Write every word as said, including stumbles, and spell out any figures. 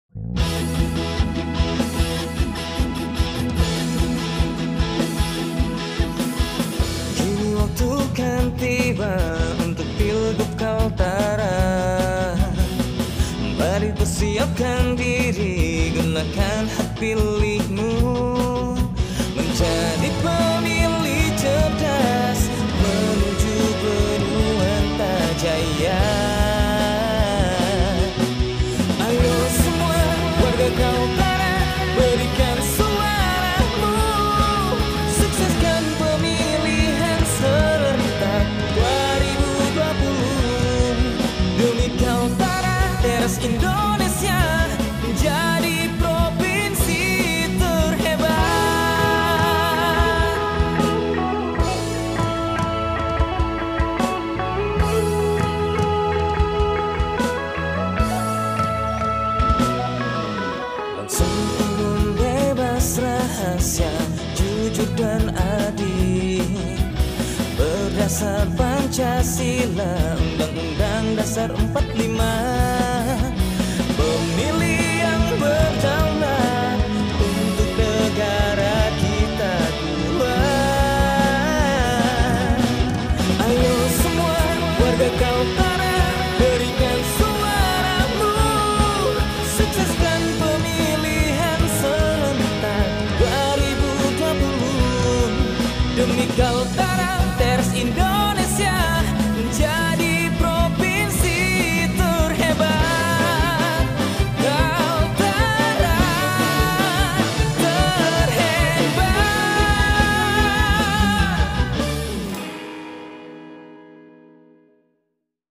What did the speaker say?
Kini waktu kan tiba untuk Pilgub Kaltara. Mari persiapkan diri, gunakan hak pilihmu menjadi pemilih cerdas menuju Penuanta Jaya. Ayo semua warga Kaltara, berikan suaramu, sukseskan pemilihan serentak dua ribu dua puluh. Demi Kaltara, teras Indonesia menjadi provinsi terhebat. Langsung umum, bebas, rahasia, jujur dan adil, berdasar Pancasila, Undang-Undang Dasar empat puluh lima.